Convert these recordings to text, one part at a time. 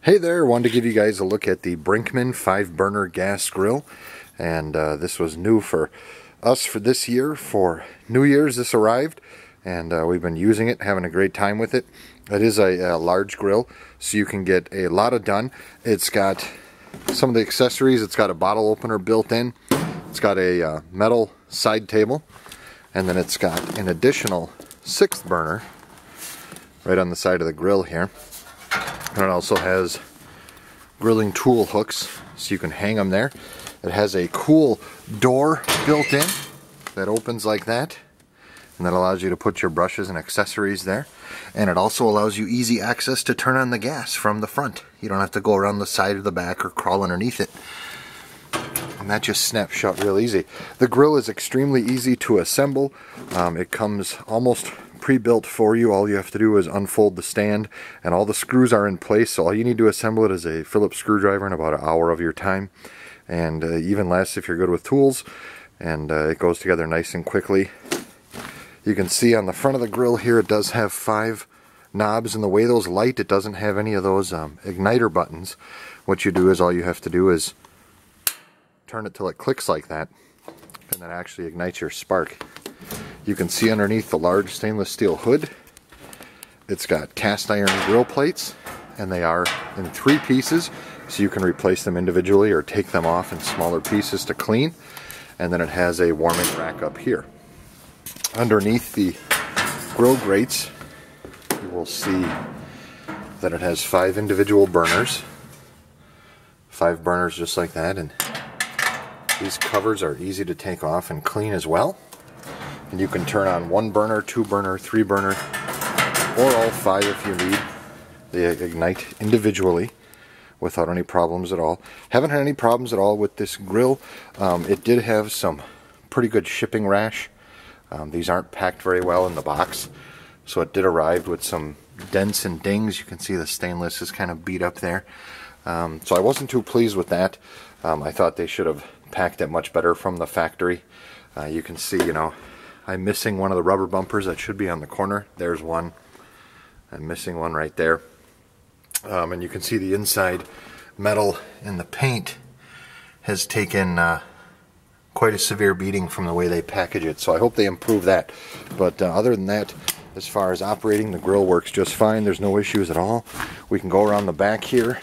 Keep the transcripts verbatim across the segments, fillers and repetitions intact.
Hey there, wanted to give you guys a look at the Brinkmann five burner gas grill, and uh, this was new for us for this year. For New Year's this arrived, and uh, we've been using it, having a great time with it. It is a, a large grill, so you can get a lot of done. It's got some of the accessories. It's got a bottle opener built in. It's got a uh, metal side table, and then it's got an additional sixth burner right on the side of the grill here. And it also has grilling tool hooks, so you can hang them there. It has a cool door built in that opens like that, and that allows you to put your brushes and accessories there. And it also allows you easy access to turn on the gas from the front. You don't have to go around the side or the back or crawl underneath it. And that just snaps shut real easy. The grill is extremely easy to assemble. Um, it comes almost pre-built for you. All you have to do is unfold the stand, and all the screws are in place, so all you need to assemble it is a Phillips screwdriver in about an hour of your time, and uh, even less if you're good with tools, and uh, it goes together nice and quickly. You can see on the front of the grill here it does have five knobs, and the way those light, it doesn't have any of those um, igniter buttons. What you do is all you have to do is turn it till it clicks like that, and that actually ignites your spark. You can see underneath the large stainless steel hood, it's got cast iron grill plates, and they are in three pieces, so you can replace them individually or take them off in smaller pieces to clean. And then it has a warming rack up here. Underneath the grill grates, you will see that it has five individual burners. Five burners just like that, and these covers are easy to take off and clean as well. And you can turn on one burner, two burner, three burner, or all five if you need. They ignite individually without any problems at all. Haven't had any problems at all with this grill. Um, it did have some pretty good shipping rash. Um, these aren't packed very well in the box, so it did arrive with some dents and dings. You can see the stainless is kind of beat up there. Um, so I wasn't too pleased with that. Um, I thought they should have packed it much better from the factory. Uh, you can see, you know, I'm missing one of the rubber bumpers that should be on the corner. There's one. I'm missing one right there. Um, and you can see the inside metal in the paint has taken uh, quite a severe beating from the way they package it. So I hope they improve that. But uh, other than that, as far as operating, the grill works just fine. There's no issues at all. We can go around the back here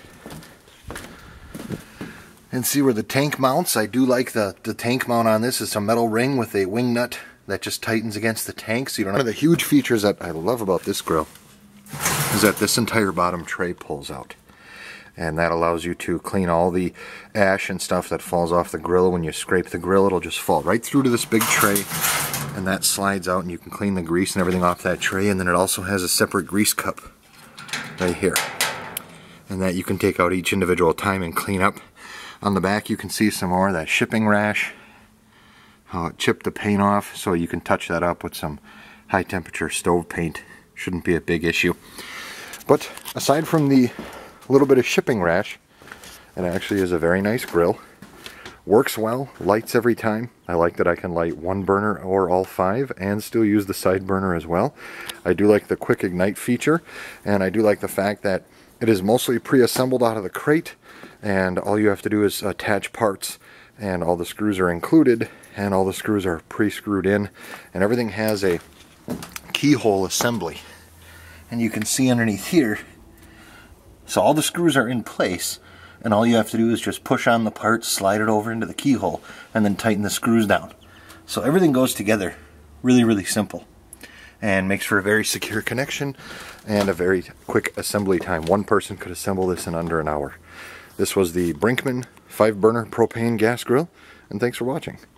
and see where the tank mounts. I do like the, the tank mount on this. It's a metal ring with a wing nut that just tightens against the tank, so you don't have. One of the huge features that I love about this grill is that this entire bottom tray pulls out, and that allows you to clean all the ash and stuff that falls off the grill. When you scrape the grill, it'll just fall right through to this big tray, and that slides out, and you can clean the grease and everything off that tray. And then it also has a separate grease cup right here, and that you can take out each individual time and clean up. On the back you can see some more of that shipping rash, how it chipped the paint off, so you can touch that up with some high temperature stove paint. Shouldn't be a big issue. But aside from the little bit of shipping rash, it actually is a very nice grill. Works well, lights every time. I like that I can light one burner or all five and still use the side burner as well. I do like the quick ignite feature, and I do like the fact that it is mostly pre-assembled out of the crate, and all you have to do is attach parts, and all the screws are included, and all the screws are pre-screwed in, and everything has a keyhole assembly. And you can see underneath here, so all the screws are in place, and all you have to do is just push on the part, slide it over into the keyhole, and then tighten the screws down. So everything goes together really, really simple, and makes for a very secure connection and a very quick assembly time. One person could assemble this in under an hour. This was the Brinkmann five burner propane gas grill, and thanks for watching.